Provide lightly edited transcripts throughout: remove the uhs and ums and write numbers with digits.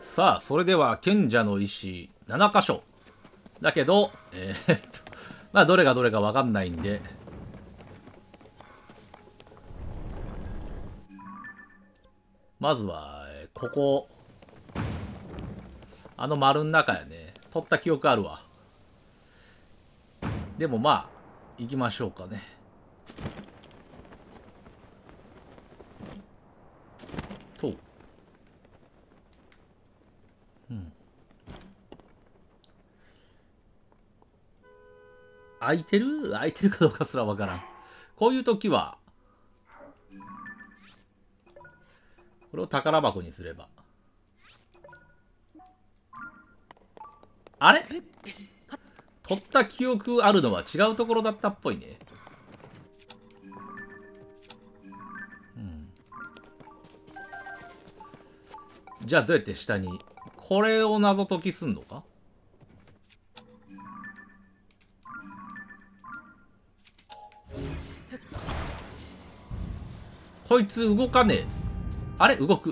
さあ、それでは賢者の石7箇所。だけど、まあ、どれがどれかわかんないんで、まずは、ここ、あの丸の中やね。取った記憶あるわ。でもまあ、行きましょうかね。と。うん。空いてるかどうかすらわからん。こういう時は、これを宝箱にすれば。あれ取った記憶あるのは違うところだったっぽいね。うん。じゃあどうやって下に。これを謎解きすんのか。こいつ動かねえ。あれ動く。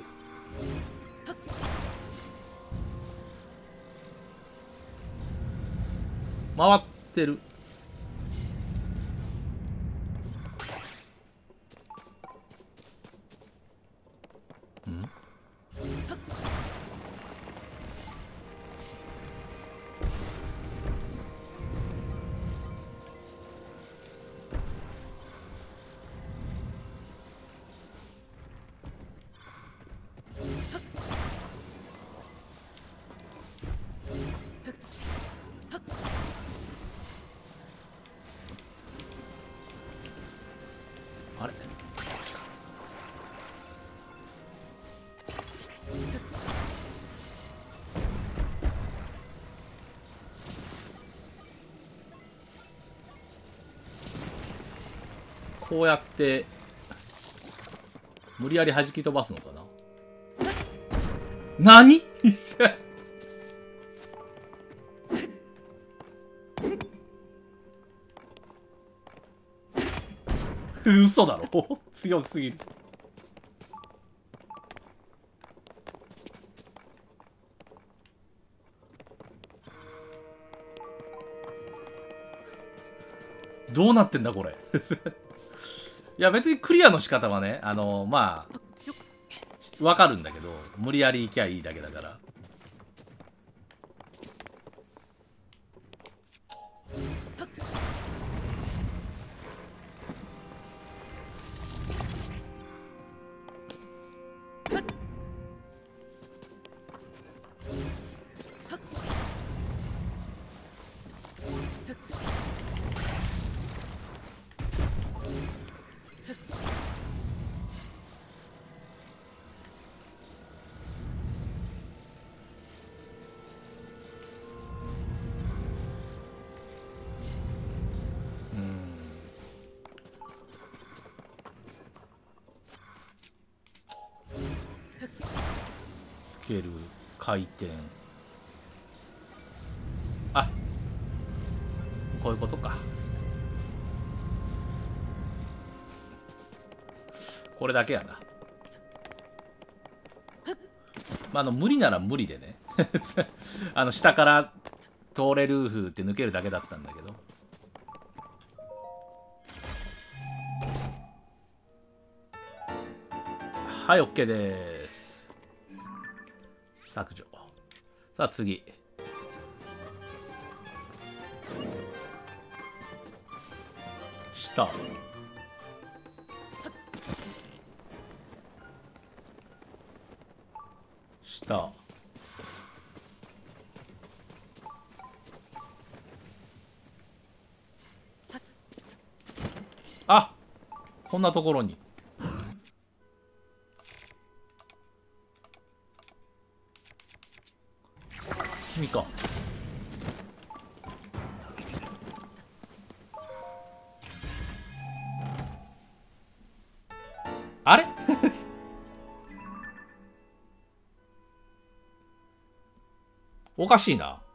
回ってる。んあれこうやって無理やり弾き飛ばすのかな。何嘘だろ強すぎる。どうなってんだこれいや別にクリアの仕方はね、まあわかるんだけど、無理やり行きゃいいだけだから。つける、回転。あ、こういうことか。これだけやな。まあ、無理なら無理でね下から通れる風って抜けるだけだったんだけど。はい、OK です。削除。さあ次。下。下。あ、こんなところに。君か。あれおかしいな。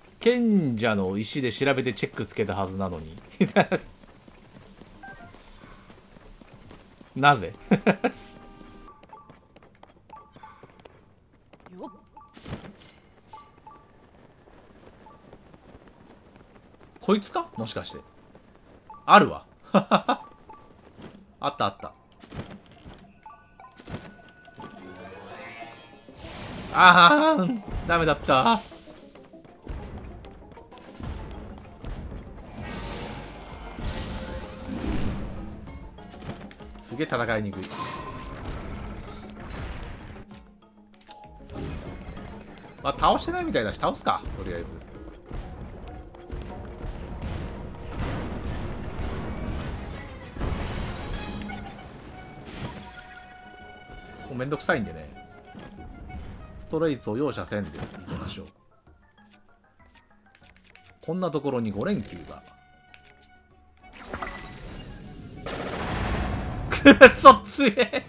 賢者の石で調べてチェックつけたはずなのになぜこいつかもしかして。あるわ。あったあった。ああ、ダメだった。すげえ戦いにくい。まあ、倒してないみたいだし、倒すか、とりあえず。もうめんどくさいんでね。ストレイツを容赦せんでいきましょう。こんなところに5連休が。くそ強え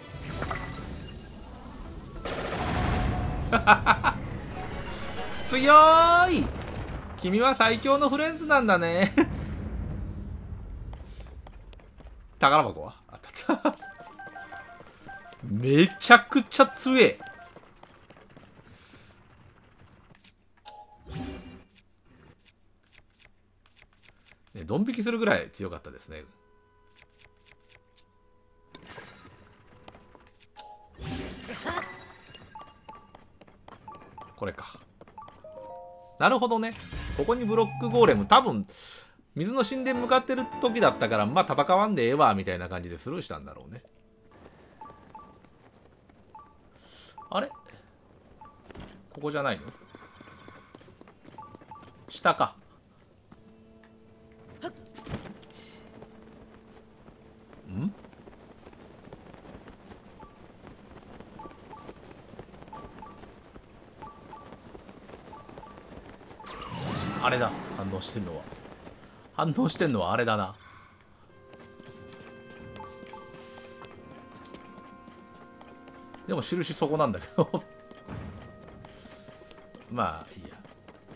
強ーい。君は最強のフレンズなんだね宝箱はあったあっためちゃくちゃ強え。ね、ドン引きするぐらい強かったですね。これか。なるほどね。ここにブロックゴーレム、多分水の神殿向かってる時だったから、まあ戦わんでええわみたいな感じでスルーしたんだろうね。あれここじゃないの？下か。ん？あれだ。反応してんのは。反応してんのはあれだな。でも印そこなんだけどまあいいや。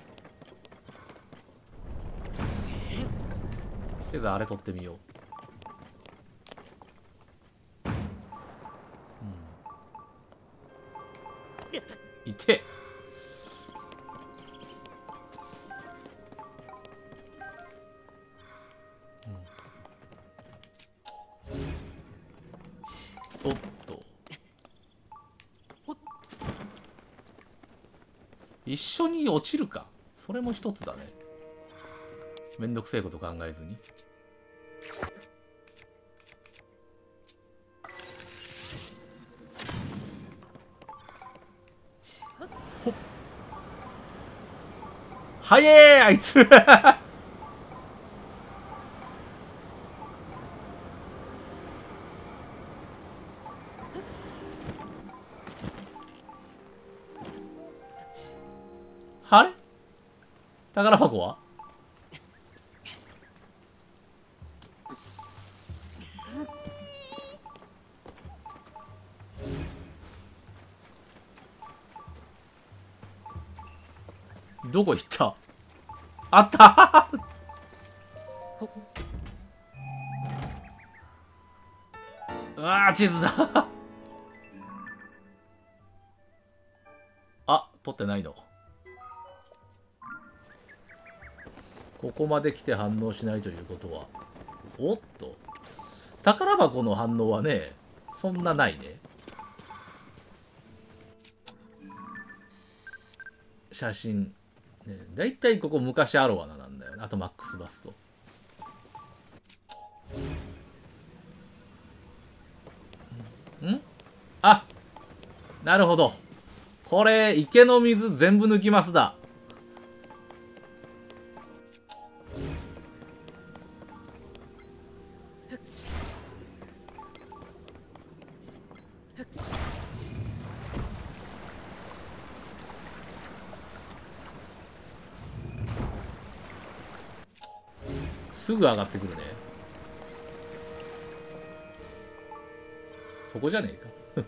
とりあえずあれ取ってみよう。いておっと一緒に落ちるか。それも一つだね。めんどくせえこと考えずに。ほっ早えあいつあれ宝箱はどこ行った？あったうわー地図だあ、取ってないの。ここまで来て反応しないということは、おっと宝箱の反応はね、そんなないね。写真、ね、だいたいここ昔アロワナなんだよね。あとマックスバスト。んあ、なるほど。これ池の水全部抜きますだ。すぐ上がってくるね。そこじゃねえか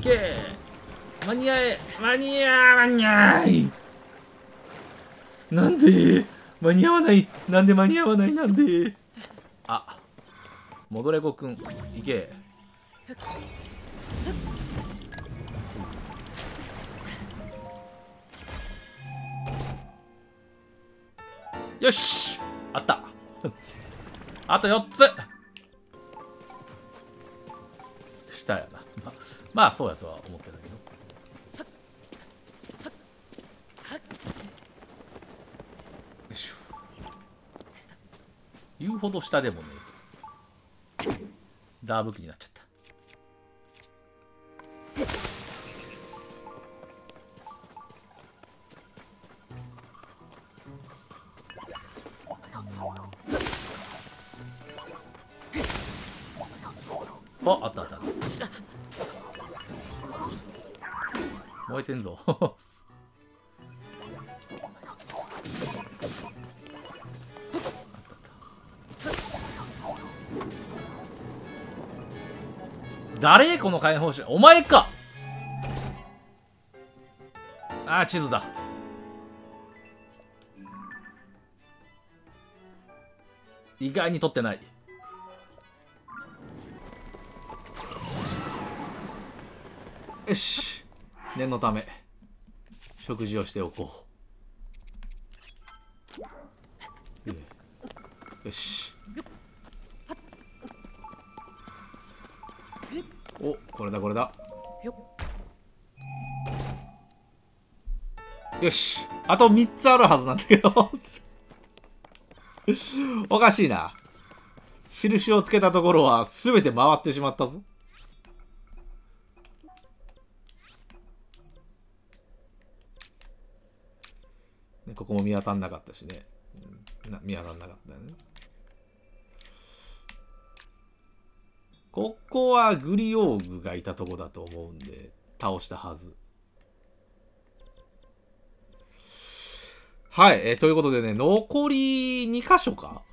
けー、間に合え、間に合い、なんで間に合わない、なんで間に合わない、なんで。あ、戻れごくん、いけ。よし、あった。あと4つ。したやな。まあそうやとは思ってたけど。よいしょ。言うほど下でもね、ダーブキになっちゃった。あ、あったあった。燃えてんぞ。誰この火炎放射、お前か。あー、地図だ。意外に取ってない。よし、念のため食事をしておこう。よし。お、これだこれだ。よし、あと3つあるはずなんだけど。おかしいな。印をつけたところは全て回ってしまったぞ。ここも見当たんなかったしね。見当たんなかったよね。ここはグリオーグがいたとこだと思うんで倒したはず。はい、ということでね、残り2箇所か。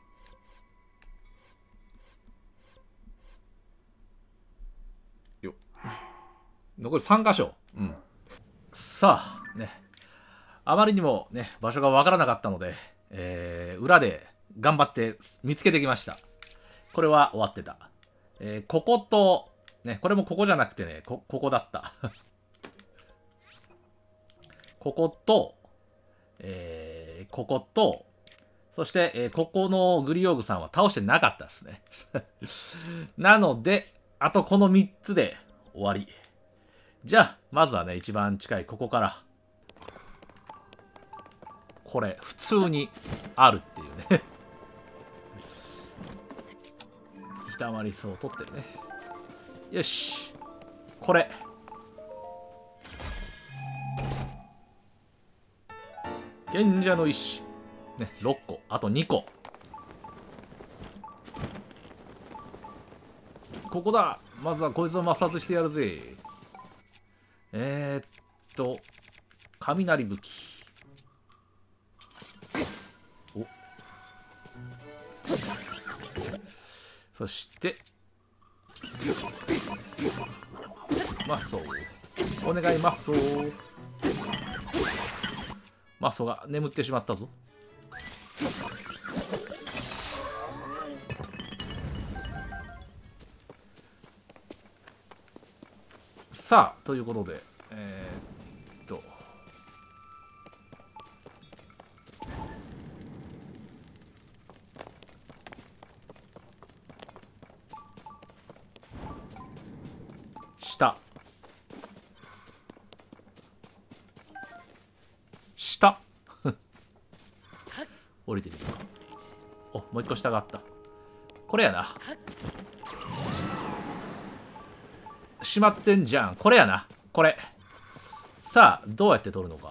よ、残り3箇所。うん。さあね、あまりにもね場所がわからなかったので、裏で頑張って見つけてきました。これは終わってた。こことね、これもここじゃなくてね、ここだった。ここと、ここと、そして、ここのグリオーグさんは倒してなかったですね。なので、あとこの3つで終わり。じゃあ、まずはね、一番近いここから。これ、普通にあるっていうね。ひたまり巣を取ってるね。よし。これ。賢者の石。ね、6個。あと2個。ここだ。まずはこいつを抹殺してやるぜ。雷武器。お。そして、マッソー。お願いマッソー。マッソが眠ってしまったぞ。さあ、ということで、下。下。降りてみるか。お、もう一個下があった。これやな。しまってんじゃん。これやな。これ。さあ、どうやって取るのか。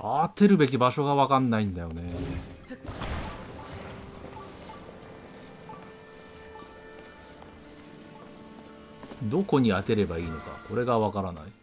当てるべき場所が分かんないんだよね。どこに当てればいいのか、これが分からない。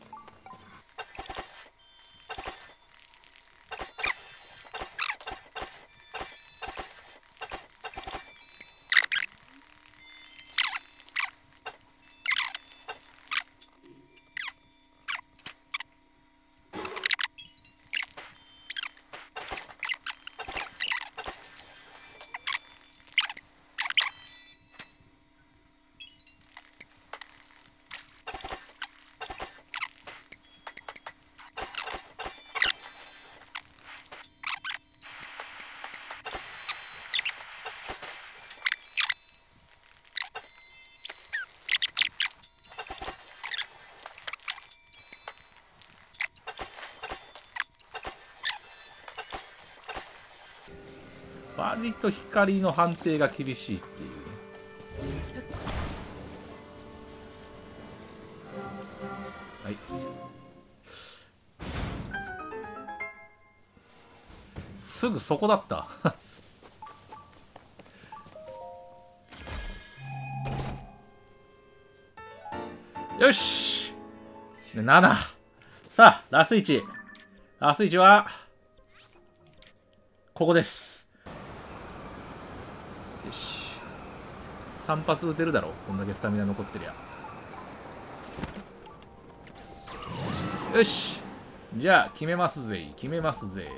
割と光の判定が厳しいっていう。はい。すぐそこだった。よし !7! さあ、ラス1。ラス1は、ここです。よし。3発撃てるだろ、こんだけスタミナ残ってりゃ。よし、じゃあ決めますぜ、決めますぜ。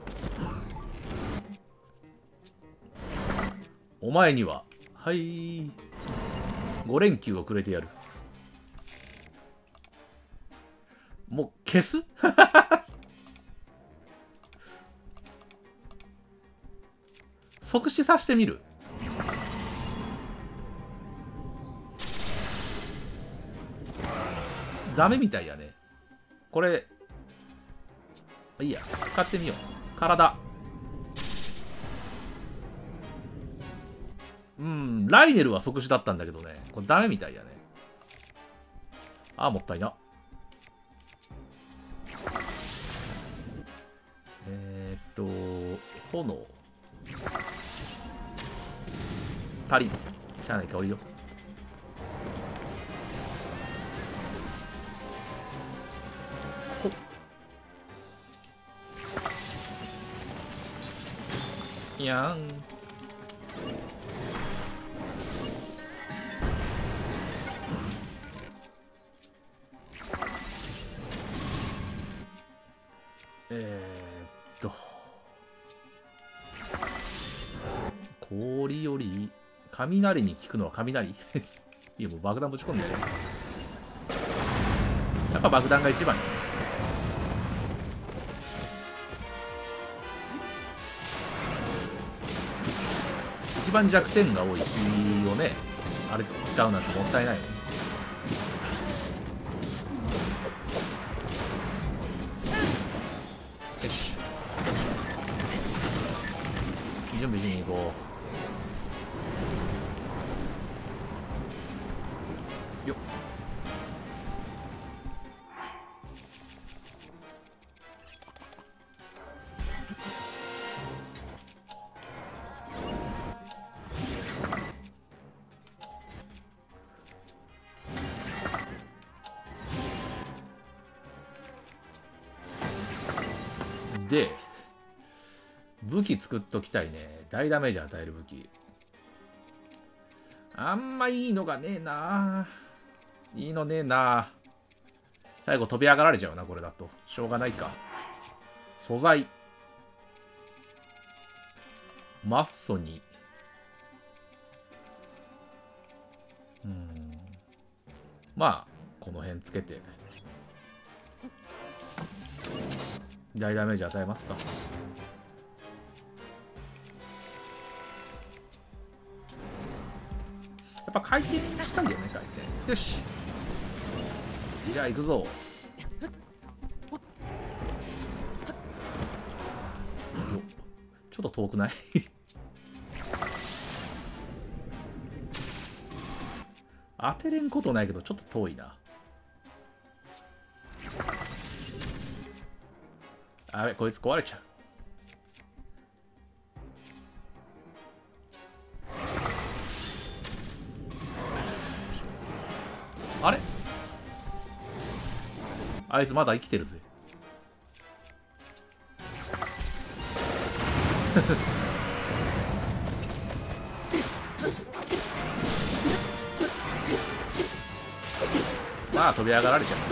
お前にははい5連休をくれてやる。もう消す即死させてみる。ダメみたいやね。これいいや、使ってみよう。体、ライネルは即死だったんだけどね、これダメみたいやね。ああ、もったいな。炎足りん。しゃあないか、降りよ。ほっ、いやん。氷より雷に効くのは雷。いや、もう爆弾ぶち込んでる。やっぱ爆弾が一番よ。一番弱点が多い火をね、あれ使うなんてもったいないよ。よし、準備しに行こうよっ。で、武器作っときたいね。大ダメージ与える武器。あんまいいのがねえな。いいのねえな。最後飛び上がられちゃうな、これだと。しょうがないか。素材。マッソに。まあ、この辺つけて。大ダメージ与えますか。やっぱ回転したいよね、回転。よし。じゃあ行くぞ。よちょっと遠くない当てれんことないけど、ちょっと遠いな。 あべ、こいつ壊れちゃう。あれ、あいつまだ生きてるぜ。まあ飛び上がられちゃった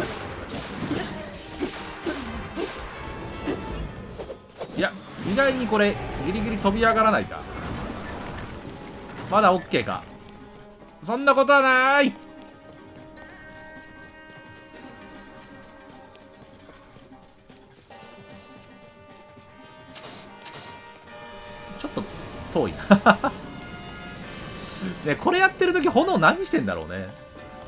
。いや、意外にこれギリギリ飛び上がらないか。まだ OK か。そんなことはない。ちょっと遠いな。ね、これやってる時炎何してんだろうね。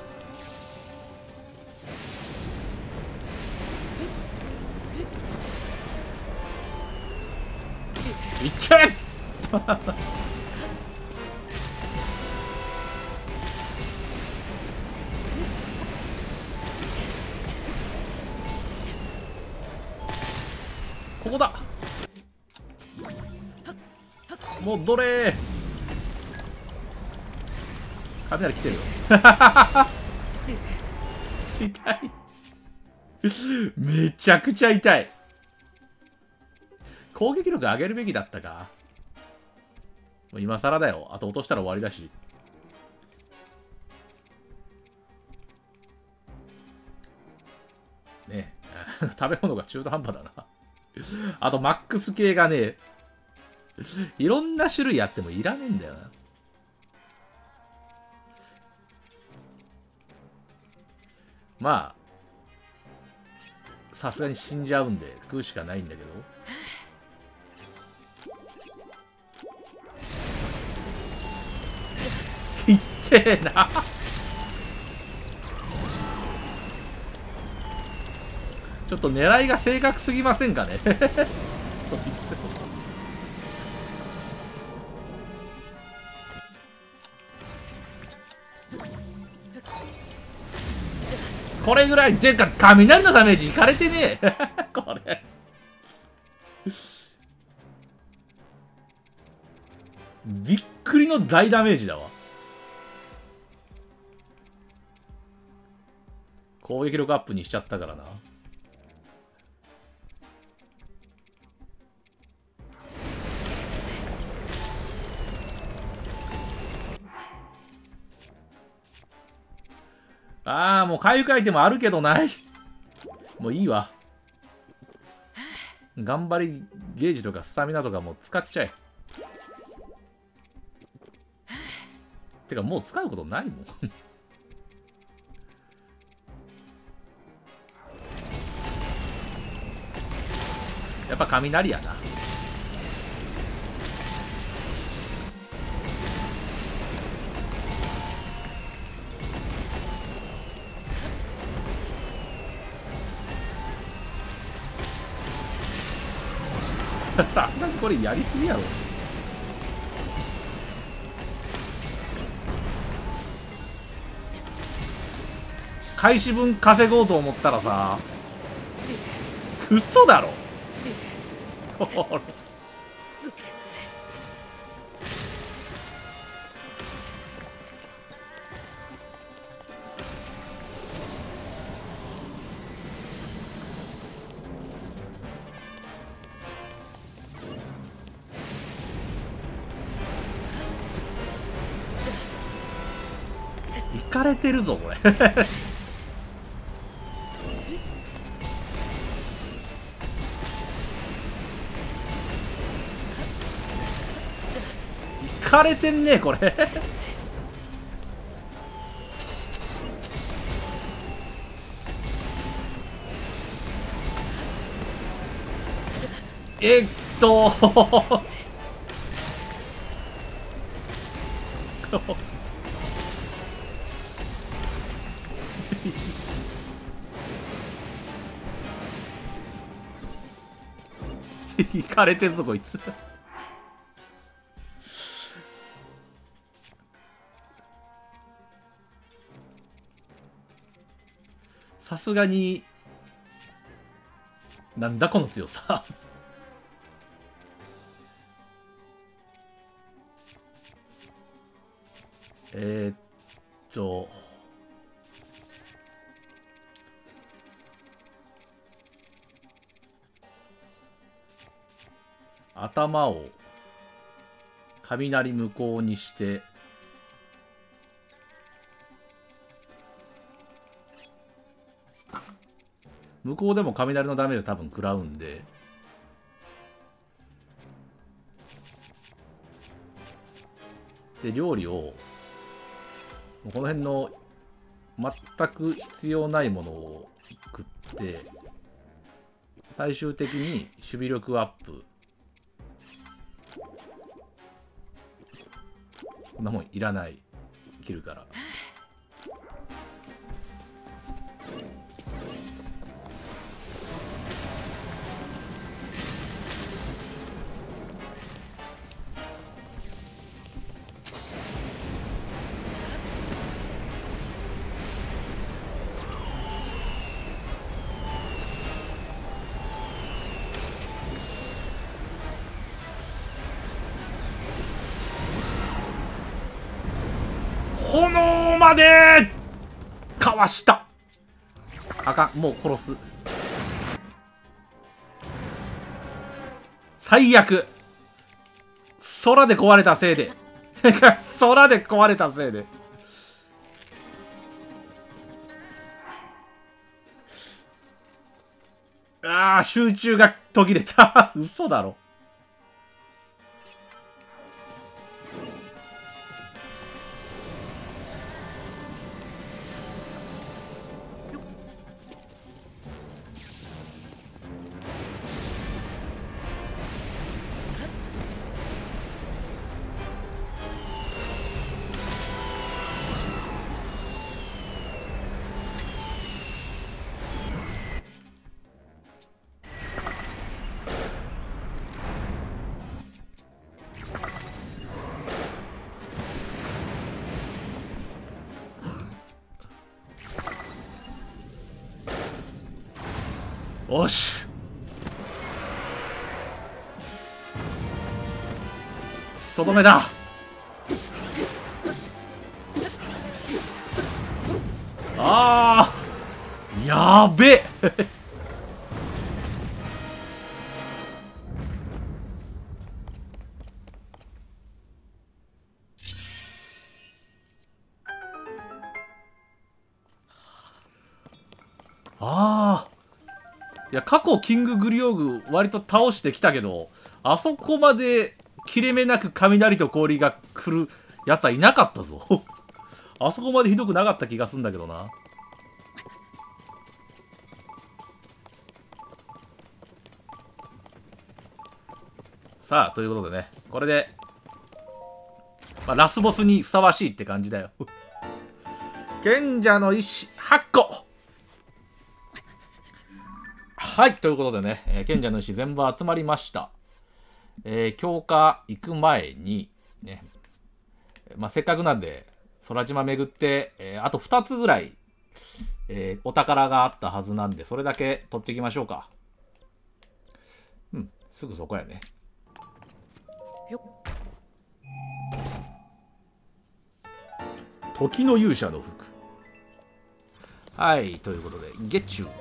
いっけここだ。戻れー。雷来てるよ。痛い。めちゃくちゃ痛い。攻撃力上げるべきだったか。もう今更だよ。あと落としたら終わりだし。ねえ。食べ物が中途半端だな。あとマックス系がね、いろんな種類あってもいらねえんだよな。まあ、さすがに死んじゃうんで食うしかないんだけど。いってえな。ちょっと狙いが正確すぎませんかね。これぐらいでか、雷のダメージいかれてねえ。これびっくりの大ダメージだわ。攻撃力アップにしちゃったからな。ああ、もう回復アイテムあるけどない。もういいわ。頑張りゲージとかスタミナとかもう使っちゃえ。てかもう使うことないもん。やっぱ雷やな。さすがにこれやりすぎやろ。開始分稼ごうと思ったらさ、クソだろ。いかれてるぞこれ。いかれてんねこれ。えっといかれてるぞこいつ。さすがになんだこの強さ。ーっと頭を雷無効にして向こうでも雷のダメージを多分食らうんで、で料理をこの辺の全く必要ないものを食って最終的に守備力アップ。こんなもんいらない。切るから。炎までかわした。あかん、もう殺す。最悪。空で壊れたせいで空で壊れたせいでああ、集中が途切れた嘘だろ。よし、とどめだ。あーやべえああ、いや過去キンググリオーグ割と倒してきたけど、あそこまで切れ目なく雷と氷が来るやつはいなかったぞあそこまでひどくなかった気がするんだけどな。さあ、ということでね、これで、まあ、ラスボスにふさわしいって感じだよ賢者の石8個。はい、ということでね、賢者の石全部集まりました。強化行く前に、ね、まあ、せっかくなんで、空島巡って、あと2つぐらい、お宝があったはずなんで、それだけ取っていきましょうか。うん、すぐそこやね。時の勇者の服。はい、ということで、ゲッチュ。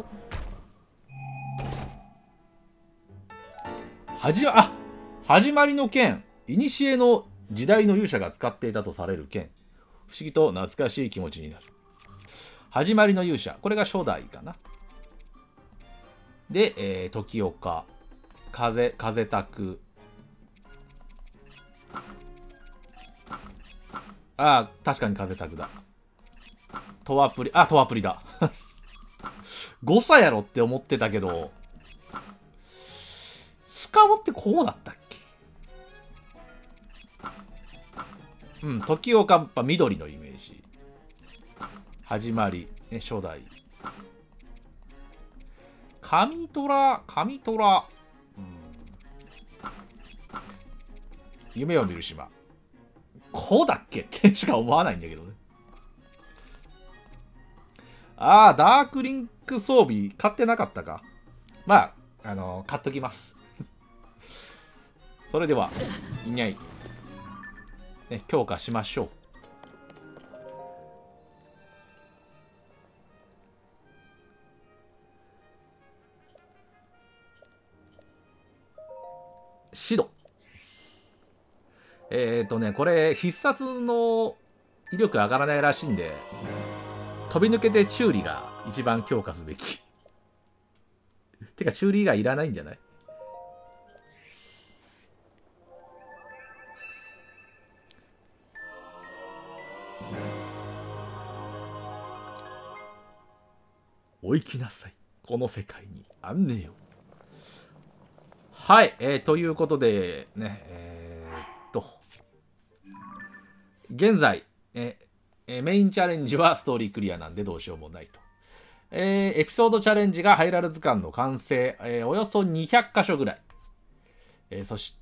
始まりの剣。古の時代の勇者が使っていたとされる剣。不思議と懐かしい気持ちになる。始まりの勇者。これが初代かな。で、時岡、風拓。ああ、確かに風拓だ。トワプリだ。誤差やろって思ってたけど、スカオってこうだったっけ。うん、時岡やっぱ緑のイメージ。始まり、ね、初代。神虎。夢を見る島。こうだっけってしか思わないんだけどね。ああ、ダークリンク装備買ってなかったか。 まあ、買っときます。それでは、いにゃい。ね、強化しましょう。シド。これ、必殺の威力上がらないらしいんで、飛び抜けてチューリが一番強化すべき。てか、チューリがいらないんじゃない？お行きなさい。この世界に案内を。はい、ということで、ね、現在、メインチャレンジはストーリークリアなんでどうしようもないと。エピソードチャレンジがハイラル図鑑の完成、およそ200箇所ぐらい。そして、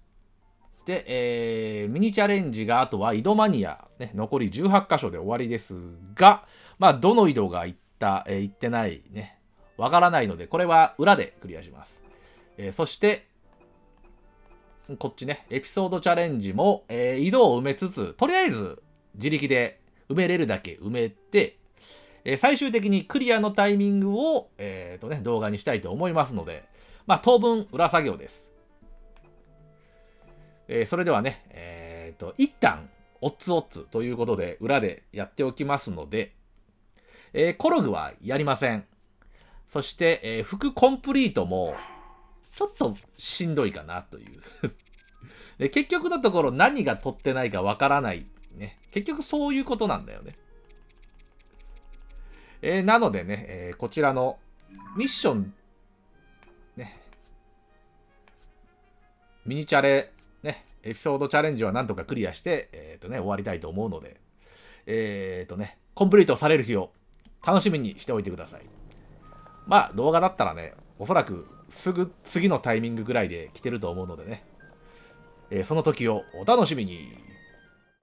ミニチャレンジがあとは井戸マニア、ね、残り18箇所で終わりですが、まあ、どの井戸が行った、行ってないね、わからないので、これは裏でクリアします。そして、こっちね、エピソードチャレンジも、井戸を埋めつつ、とりあえず自力で埋めれるだけ埋めて、最終的にクリアのタイミングを、動画にしたいと思いますので、まあ、当分裏作業です。それではね、一旦、オッツオッツということで、裏でやっておきますので、コログはやりません。そして、副コンプリートも、ちょっとしんどいかなというで。結局のところ何が取ってないかわからない。ね。結局そういうことなんだよね。なのでね、こちらのミッション、ね、ミニチャレ、ね、エピソードチャレンジはなんとかクリアして、終わりたいと思うので、コンプリートされる日を楽しみにしておいてください。まあ、動画だったらね、おそらくすぐ次のタイミングぐらいで来てると思うのでね、その時をお楽しみに。